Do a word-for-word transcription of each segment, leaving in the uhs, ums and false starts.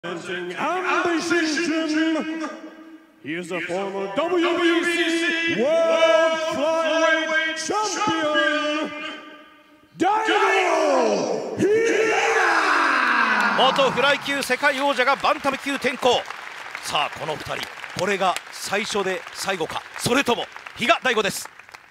Presenting Ambition, he is a former W B C World Flyweight Champion, Daigo Higa! 元フライ級世界王者がバンタム級転向。さあこのふたり、これが最初で最後か、それとも比嘉大吾です。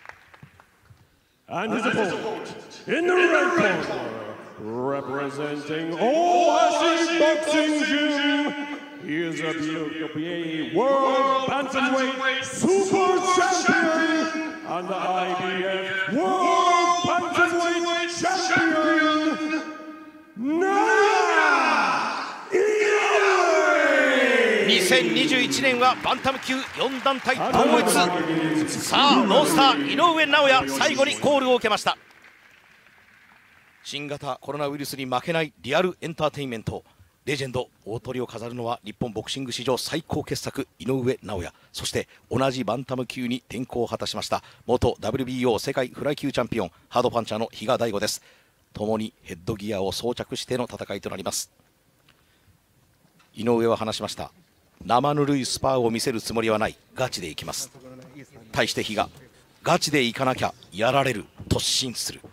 And his opponent in the red corner, representing Oasis Boxing Gym, he is a B W A World Bantamweight Super Champion and the I B F World Bantamweight Champion, Naoya Inoue! にせんにじゅういちねんはバンタム級よん団体統一。さあノンスター井上尚弥、最後にコールを受けました。新型コロナウイルスに負けないリアルエンターテインメント、レジェンド大トリを飾るのは日本ボクシング史上最高傑作井上尚弥、そして同じバンタム級に転向を果たしました元 ダブリュービーオー 世界フライ級チャンピオンハードパンチャーの比嘉大吾です。共にヘッドギアを装着しての戦いとなります。井上は話しました。生ぬるいスパーを見せるつもりはない、ガチでいきます。対して比嘉、ガチでいかなきゃやられる、突進する。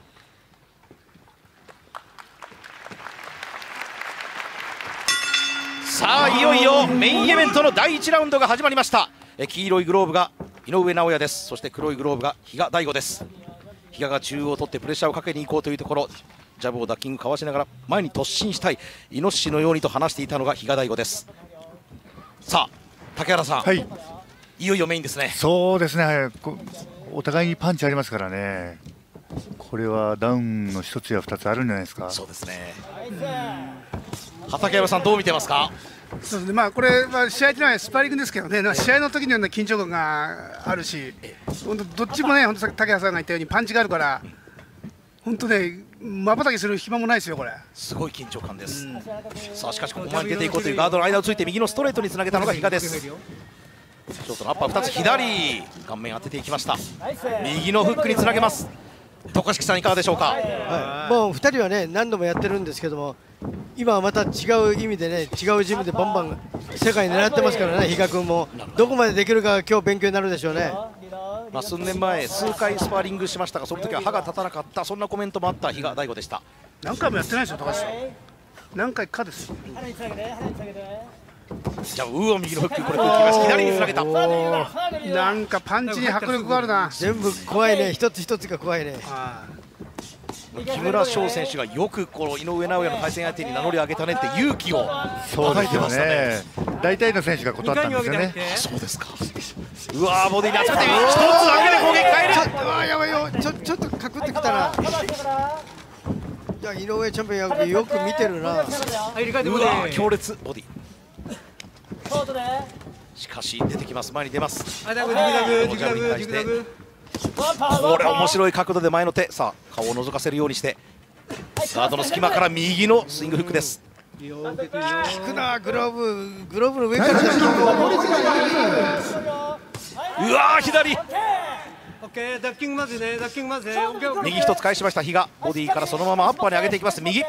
さあいよいよメインイベントのだいいちラウンドが始まりました。え黄色いグローブが井上尚弥です。そして黒いグローブが比嘉大吾です。比嘉が中央を取ってプレッシャーをかけに行こうというところ、ジャブをダッキングかわしながら前に突進したい、イノシシのようにと話していたのが比嘉大吾です。さあ竹原さん、はい、いよいよメインですね。 そうですね、お互いにパンチありますからね。これはダウンの一つや二つあるんじゃないですか。 そうですね。畠山さんどう見てますか。 そうですね、まあこれは試合というのはスパーリングですけどね、試合の時のような緊張感があるし、本当どっちもね、本当竹原さんが言ったようにパンチがあるから、本当ね、瞬きする暇もないですよこれ。すごい緊張感です。うん、さあしかしここ前に出ていこうというガードの間をついて右のストレートにつなげたのが比嘉です。ショートのアッパーふたつ、左顔面当てていきました。右のフックにつなげます。渡嘉敷さんいかがでしょうか。 はい、もうふたりはね何度もやってるんですけども、今はまた違う意味でね、違うジムでバンバン世界狙ってますからね。比嘉君もどこまでできるか今日勉強になるでしょうね。 まあ数年前数回スパーリングしましたが、その時は歯が立たなかった、そんなコメントもあった比嘉大吾でした。 何回もやってないですよ高橋さん、何回かですよ。 じゃあウーを右のフック、これ左につなげた。 なんかパンチに迫力があるな。 全部怖いね、一つ一つが怖いね。 木村翔選手がよくこの井上尚弥の対戦相手に名乗り上げたねって勇気を与えてましたね。 大体の選手が断ったんですよね。 そうですか。うわーボディに集めて一つだけで攻撃変える。 うわーやばいよ、ちょちょっとかくってきたな。いや井上チャンピオンやよく見てるな。うわー強烈ボディ。しかし出てきます、前に出ます。これ面白い角度で前の手、さあ顔を覗かせるようにしてガードの隙間から右のスイングフックです。 効くな、グローブグローブの上からだ。 うわー左右一つ返しました比嘉。ボディからそのままアッパーに上げていきます。右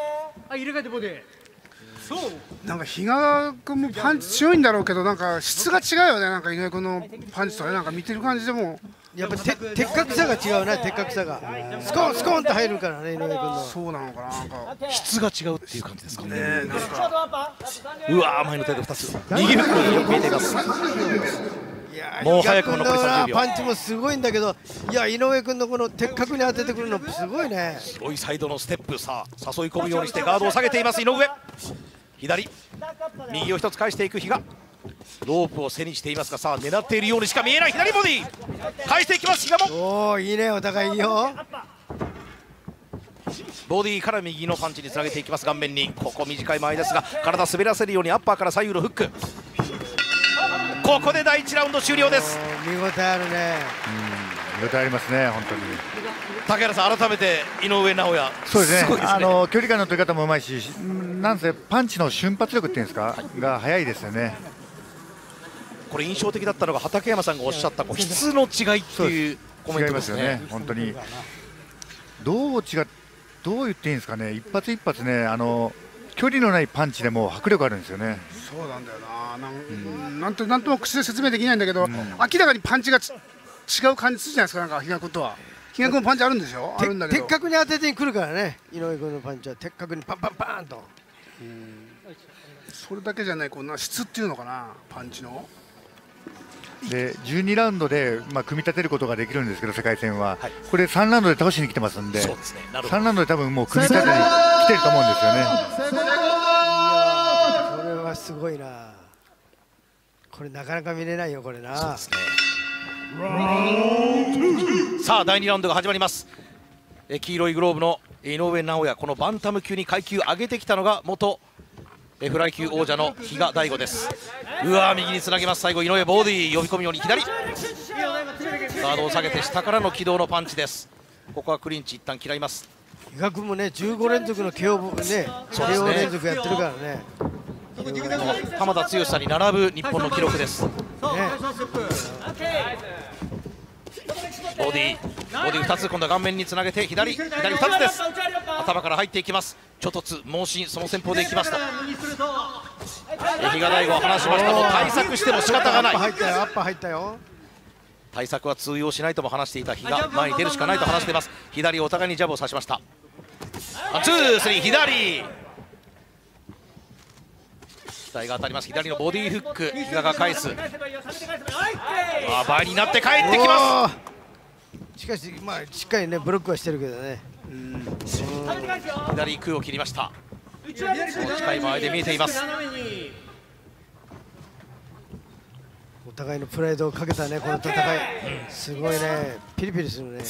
なんか比嘉君もパンチ強いんだろうけど、なんか質が違うよね。なんか井上君のパンチとね、なんか見てる感じでもやっぱて的確さが違うね。的確さがスコンスコンと入るからね、井上君の。 そうなのかな、なんか質が違うっていう感じですかね。うわー前の手でふたつ右フックによく見えています。もう早くも残りさんじゅうびょう。 パンチもすごいんだけど、いや井上君のこの的確に当ててくるのすごいね。 すごいサイドのステップ、さあ誘い込むようにしてガードを下げています井上。左右を一つ返していく比嘉。ロープを背にしていますが、さあ狙っているようにしか見えない左ボディ返していきます比嘉も。 おおいいね、お互いいいよ。 ボディから右のパンチにつなげていきます。顔面にここ短い間合いですが、体滑らせるようにアッパーから左右のフック。ここでだいいちラウンド終了です。 見応えあるね。 見応えありますね本当に。 竹原さん改めて井上尚弥、 そうですね、あの距離感の取り方もうまいし、なんせパンチの瞬発力っていうんですか、が速いですよね。 これ印象的だったのが畠山さんがおっしゃったこう質の違いっていうコメントですね。 違いますよね本当に。どう違どう言っていいんですかね、一発一発ね、あの距離のないパンチでも迫力あるんですよね。 そうなんだよな、なん、うん、なんとなんとも口で説明できないんだけど、うん、明らかにパンチが違う感じするじゃないですか、なんか比嘉君とは。比嘉君もパンチあるんですよ、あるんだけど。 的確に当ててに来るからね、井上君のパンチは的確にパンパンパンと。 うん、それだけじゃない、こんな質っていうのかな、パンチの。 でじゅうにラウンドで、まあ、組み立てることができるんですけど、世界戦は、はい、これさんラウンドで倒しに来てますんで、そうですね、さんラウンドで多分もう組み立てに来てると思うんですよね。 これはすごいな、これなかなか見れないよ、これな。そうですね。 さあだいにラウンドが始まります。え黄色いグローブの井上尚弥、このバンタム級に階級上げてきたのが元フライ級王者の比嘉大吾です。うわー、右につなげます。最後井上ボディ呼び込むように左ガードを下げて下からの軌道のパンチです。ここはクリンチ一旦嫌います。 比嘉君もねじゅうご連続の ケーオー ね ケーオー 連続やってるからね。 浜田剛さんに並ぶ日本の記録です、ね、ボディボディふたつ、今度は顔面につなげて左左ふたつです。頭から入っていきます。ちょっとつ猛進、その戦法でいきますと比嘉大吾は話しました。もう対策しても仕方がない。 アッパー入ったよ、アッパー入ったよ。 対策は通用しないとも話していた比嘉、前に出るしかないと話しています。左お互いにジャブを刺しました。ツースリー左額が当たります。左のボディフック、比嘉が返す。あ倍になって帰ってきます。 しかし、まあ、しっかりねブロックはしてるけどね。うん左空を切りました。その近い間合いで見えています。 お互いのプライドをかけたねこの戦い、すごいね、ピリピリするね。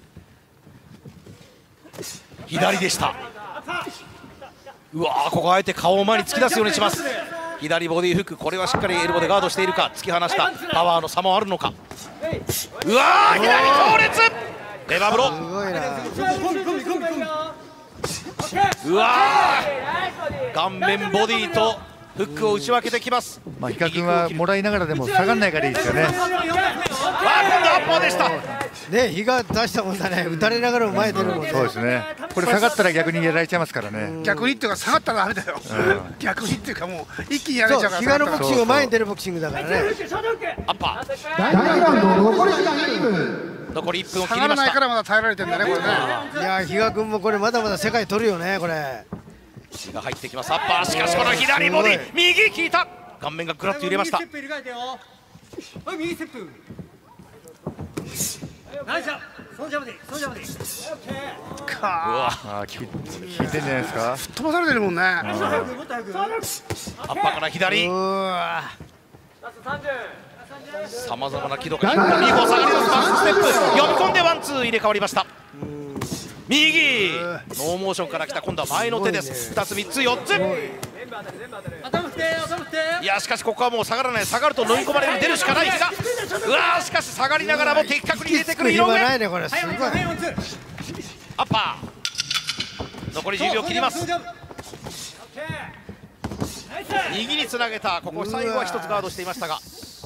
左でした。うわー、ここあえて顔を前に突き出すようにします。左ボディフック、これはしっかりエルボでガードしているか、突き放したパワーの差もあるのか。うわー、左強烈レバーブロー、 すごいな。 うわー、顔面ボディとフックを打ち分けてきます。 まあ比嘉君はもらいながらでも下がらないからいいですよね。 わあ、今度はアッパーでした。 ね、比嘉出したもんだね、打たれながらも前出るもんね。 そうですね、これ下がったら逆にやられちゃいますからね。 逆にっていうか下がったらダメだよ、うん、逆にっていうかもう一気にやられちゃうから。 比嘉のボクシング前に出るボクシングだからね。 アッパーだいにラウンド残り時間いっぷん、 残りいっぷんを切り下がらないました。 からまだ耐えられてるんだねこれね。 いや比嘉君もこれまだまだ世界取るよねこれ。 比嘉入ってきます。アッパー、しかしこの左ボディ右効いた。顔面がぐらっと揺れました。 右ステップ。ナイス。そのジャブで、そのジャブで。 かあ、効いてんじゃないですか。 吹っ飛ばされてるもんね。 アッパーから左。さまざまな軌道が右方下がります。バックステップ呼び込んでワンツー入れ替わりました。右ノーモーションから来た、今度は前の手です。ふたつみっつよっつ。いやしかしここはもう下がらない。下がると飲み込まれる、出るしかない比嘉。うわー、しかし下がりながらも的確に入れてくる井上。アッパー、残りじゅうびょう切ります。右につなげた。ここ最後は一つガードしていましたが、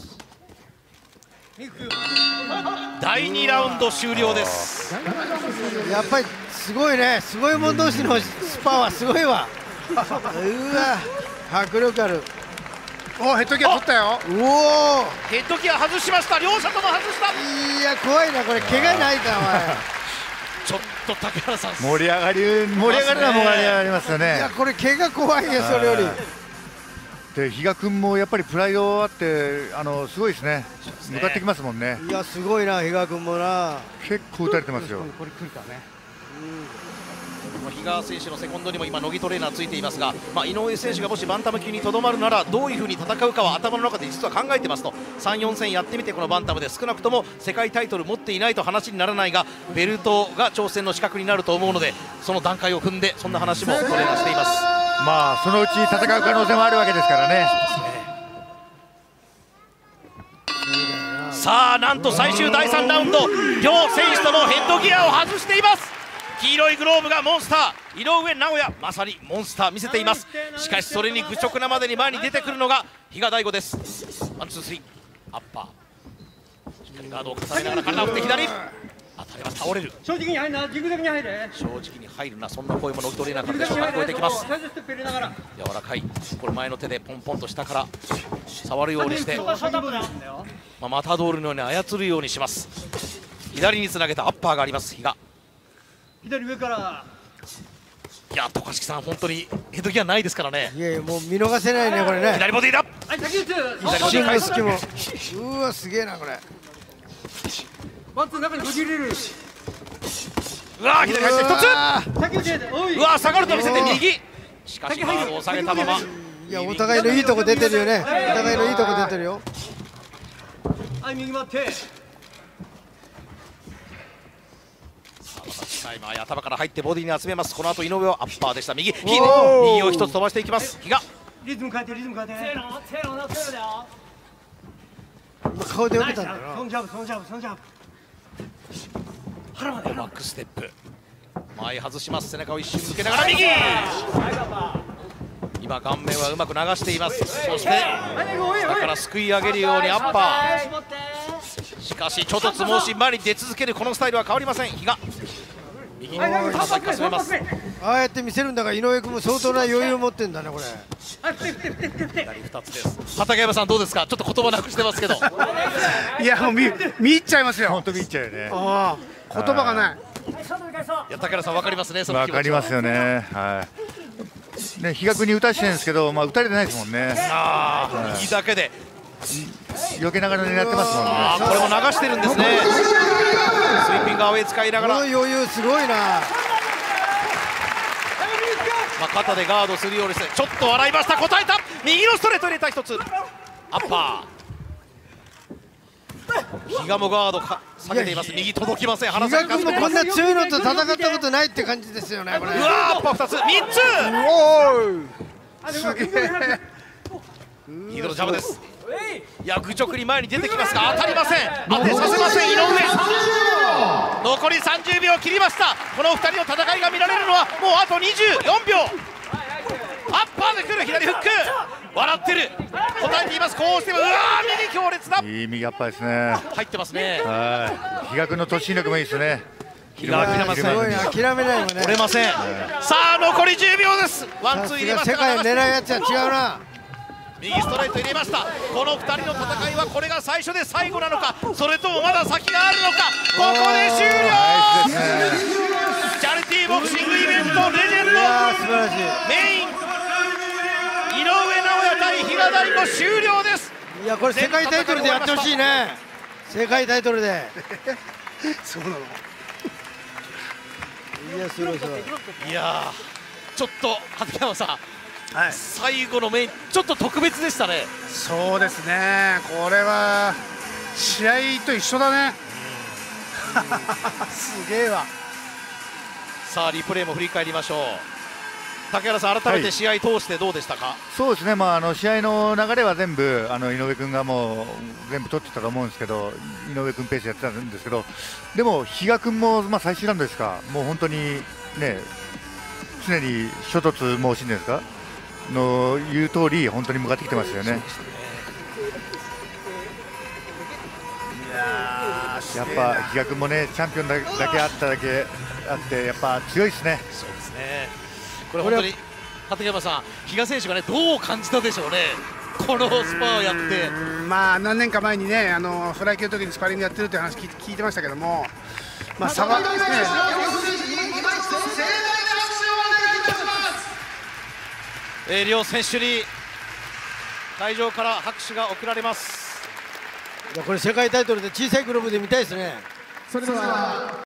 だいにラウンド終了です。 やっぱりすごいね、すごいもん同士のスパはすごいわ。うわ迫力ある。 おヘッドギア取ったよ。 うおヘッドギア外しました。両者とも外した。 いや怖いなこれ、怪我ないかお前。 ちょっと竹原さん盛り上がり盛り上がるのは盛り上がりますよね。 いやこれ怪我怖いよそれより。 で比嘉君もやっぱりプライドあってあのすごいですね。向かってきますもんね。 いやすごいな比嘉君もな。 結構打たれてますよ。 これ来るかね。 比嘉選手のセコンドにも今乃木トレーナーついていますが、まあ、井上選手がもしバンタム級にとどまるならどういうふうに戦うかは頭の中で実は考えてますと、さん、よん戦やってみてこのバンタムで少なくとも世界タイトル持っていないと話にならないが、ベルトが挑戦の資格になると思うので、その段階を踏んでそんな話もトレーナーしています。 まあそのうち戦う可能性もあるわけですからね。 さあなんと最終だいさんラウンド、両選手ともヘッドギアを外しています。黄色いグローブがモンスター井上尚弥、まさにモンスター見せています。しかしそれに愚直なまでに前に出てくるのが比嘉大吾です。ワンツースリーアッパー、しっかりガードを重ねながら体を振って左ア当たれば倒れる。 正直に入るな、ジグザグに入れ。 正直に入るな、そんな声もノキトレーナーからでしょうか。聞こえてきます。 サイドステップ入れながら。 柔らかい。これ前の手でポンポンと下から触るようにして、まあ、マタドールのように操るようにします。左につなげたアッパーがあります比嘉。 左上から。 いや、渡嘉敷さん本当にヘッドギアないですからね。 いやいや、もう見逃せないねこれね。 左ボディだ。 はい、先打つ。 左ボディ返す。 うわ、すげえなこれ。 ワンツー中にこじ入れる。 うわー、左返して一つ。 先打ち。おい。 うわー、下がると見せて右。しかしガードを下げたまま。 いや、お互いのいいとこ出てるよね。お互いのいいとこ出てるよ。 はい、右回って。 さあ、今頭から入ってボディに集めます。この後井上はアッパーでした。右、右を一つ飛ばしていきます。比嘉。 リズム変えて、リズム変えて。せーの、せーの、せーのだよ。 今顔で避けたんだよな。 そのジャブ、そのジャブ、そのジャブ。 腹までバックステップ。前外します。背中を一瞬向けながら右。今顔面はうまく流しています。そして下からすくい上げるようにアッパー。しかしちょっとつもし前に出続けるこのスタイルは変わりません。比嘉。右に叩きかすめます。 ああやって見せるんだが井上君も相当な余裕を持ってんだねこれ。 左ふたつです。畠山さんどうですか。ちょっと言葉なくしてますけど。 いや、もう見見入っちゃいますよ。 本当見入っちゃうよね。 ああ、言葉がない。 いや、竹原さんわかりますね。そのわかりますよね。はい。ね、比嘉君に打たしてるんですけど、まあ打たれてないですもんね。 ああ、右だけで避けながら狙ってますもんね。 ああ、これも流してるんですね。スリーピングアウェイ使いながら、 この余裕すごいな。 まあ、肩でガードするようにしてちょっと笑いました。答えた。右のストレート入れた。一つアッパー。比嘉もガードか下げています。右届きません。 比嘉君もこんな強いのと戦ったことないって感じですよねこれ。 うわー、アッパーふたつ、みっつ。 すげえ。 ミドルジャブです。いや、愚直に前に出てきますが当たりません。当てさせません。井上。残りさんじゅうびょう切りました。このふたりの戦いが見られるのはもうあとにじゅうよんびょう。アッパーで来る左フック。笑ってる。答えています。こうしてもうわー、右強烈だ。 いい右アッパーですね。 入ってますね。 はい。比嘉君の突進力もいいですね。 比嘉諦めません。 すごいな、諦めないよね。 折れません。さあ残りじゅうびょうです。ワンツー入れました。 世界狙うやつは違うな。 右ストレート入れました。このふたりの戦いはこれが最初で最後なのか、それともまだ先があるのか。ここで終了。チャリティーボクシングイベントレジェンド素晴らしい。 メイン井上尚弥対比嘉大吾終了です。 いや、これ世界タイトルでやってほしいね。世界タイトルで。 そうなの。 いや、すごいすごい。 いやー、ちょっと畠山さん、 はい、 最後のメインちょっと特別でしたね。 そうですね。これは試合と一緒だね。すげえわ。 さあリプレイも振り返りましょう。竹原さん、改めて試合通してどうでしたか。はい、 そうですね、まあ、あの試合の流れは全部あの井上君がもう全部取ってたと思うんですけど、井上君ペースやってたんですけど、でも比嘉君も、まあ、最終ラウンドですか、もう本当にね、常に衝突猛進ですかの言う通り、本当に向かってきてますよね。やっぱ比嘉君もね、チャンピオンだけあっただけあって、やっぱ強いですね。 そうですね。これ本当に畠山さん、比嘉選手がね、どう感じたでしょうね、このスパをやって。 まあ何年か前にね、あのフライ級の時にスパーリングやってるという話聞い聞いてましたけども、まあ差はですね。 えー、両選手に会場から拍手が送られます。 いや、これ世界タイトルで小さいグローブで見たいですね。 それでは